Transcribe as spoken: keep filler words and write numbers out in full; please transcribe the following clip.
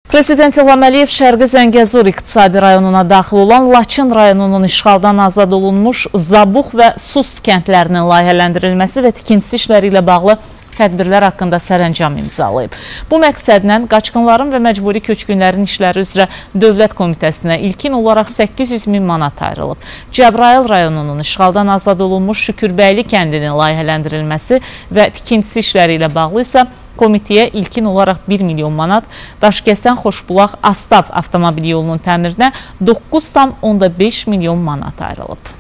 Prezident İlham Əliyev Şərqi Zəngəzur iqtisadi rayonuna daxil olan Laçın rayonunun işğaldan azad olunmuş Zabux və Sus kəndlərinin layihələndirilməsi və tikintisi işləri ilə bağlı tədbirlər haqqında sərəncam imzalayıb. Bu məqsədlə qaçqınların və məcburi köçkünlərin işləri üzrə Dövlət Komitəsinə ilkin olaraq səkkiz yüz min manat ayrılıb. Cəbrayıl rayonunun işğaldan azad olunmuş Şükürbəyli kəndinin layihələndirilməsi və tikintisi işləri ilə bağlı isə komitəyə ilkin olaraq bir milyon manat, Daşkəsən Xoşbulaq Astaf avtomobil yolunun təmirinə doqquz tam onda beş milyon manat ayrılıb.